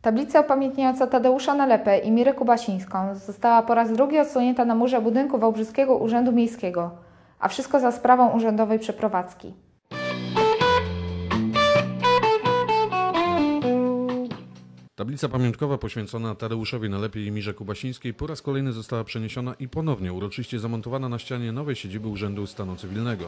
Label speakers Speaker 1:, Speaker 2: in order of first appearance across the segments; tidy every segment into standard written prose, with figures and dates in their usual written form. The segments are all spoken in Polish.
Speaker 1: Tablica upamiętniająca Tadeusza Nalepę i Mirę Kubasińską została po raz drugi odsłonięta na murze budynku Wałbrzyskiego Urzędu Miejskiego, a wszystko za sprawą urzędowej przeprowadzki.
Speaker 2: Tablica pamiątkowa poświęcona Tadeuszowi Nalepie i Mirze Kubasińskiej po raz kolejny została przeniesiona i ponownie uroczyście zamontowana na ścianie nowej siedziby Urzędu Stanu Cywilnego.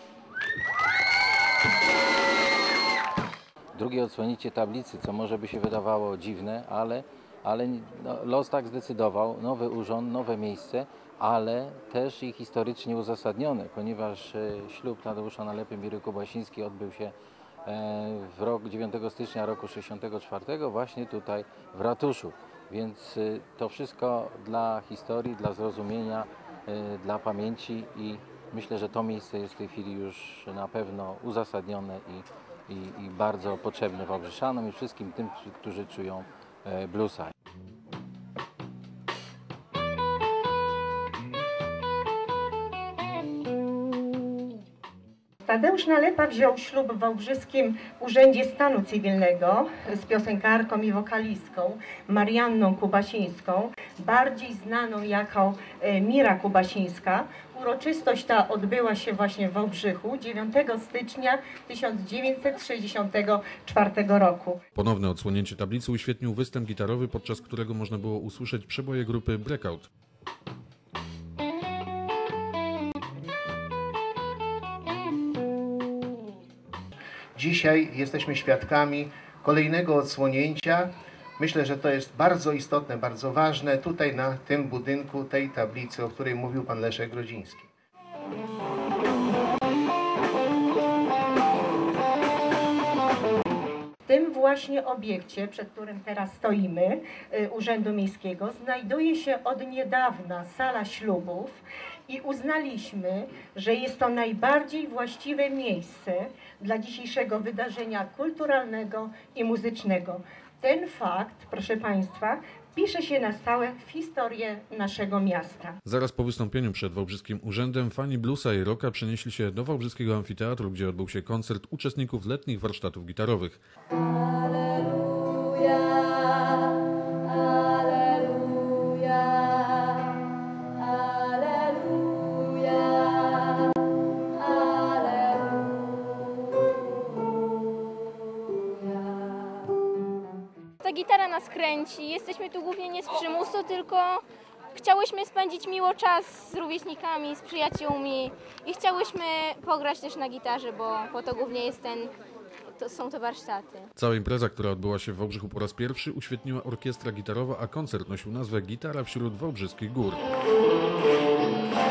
Speaker 3: Drugie odsłonięcie tablicy, co może by się wydawało dziwne, ale los tak zdecydował, nowy urząd, nowe miejsce, ale też i historycznie uzasadnione, ponieważ ślub Tadeusza Nalepy i Miry Kubasińskiej odbył się w 9 stycznia roku 1964 właśnie tutaj w ratuszu. Więc to wszystko dla historii, dla zrozumienia, dla pamięci i myślę, że to miejsce jest w tej chwili już na pewno uzasadnione i bardzo potrzebne Wałbrzyszanom i wszystkim tym, którzy czują bluesa.
Speaker 4: Tadeusz Nalepa wziął ślub w Wałbrzyskim Urzędzie Stanu Cywilnego z piosenkarką i wokalistką Marianną Kubasińską, bardziej znaną jako Mira Kubasińska. Uroczystość ta odbyła się właśnie w Wałbrzychu 9 stycznia 1964 roku.
Speaker 2: Ponowne odsłonięcie tablicy uświetnił występ gitarowy, podczas którego można było usłyszeć przeboje grupy Breakout.
Speaker 5: Dzisiaj jesteśmy świadkami kolejnego odsłonięcia. Myślę, że to jest bardzo istotne, bardzo ważne tutaj na tym budynku, tej tablicy, o której mówił pan Leszek Grodziński.
Speaker 4: W tym właśnie obiekcie, przed którym teraz stoimy, Urzędu Miejskiego, znajduje się od niedawna sala ślubów i uznaliśmy, że jest to najbardziej właściwe miejsce dla dzisiejszego wydarzenia kulturalnego i muzycznego. Ten fakt, proszę Państwa, pisze się na stałe w historię naszego miasta.
Speaker 2: Zaraz po wystąpieniu przed Wałbrzyskim Urzędem fani bluesa i rocka przenieśli się do Wałbrzyskiego Amfiteatru, gdzie odbył się koncert uczestników letnich warsztatów gitarowych.
Speaker 6: Alleluja, alleluja, alleluja, alleluja.
Speaker 7: Ta gitara nas kręci, jesteśmy tu głównie nie z przymusu, tylko chciałyśmy spędzić miło czas z rówieśnikami, z przyjaciółmi i chciałyśmy pograć też na gitarze, bo po to głównie jest są te warsztaty.
Speaker 2: Cała impreza, która odbyła się w Wałbrzychu po raz pierwszy, uświetniła orkiestra gitarowa, a koncert nosił nazwę Gitara wśród Wałbrzyskich Gór.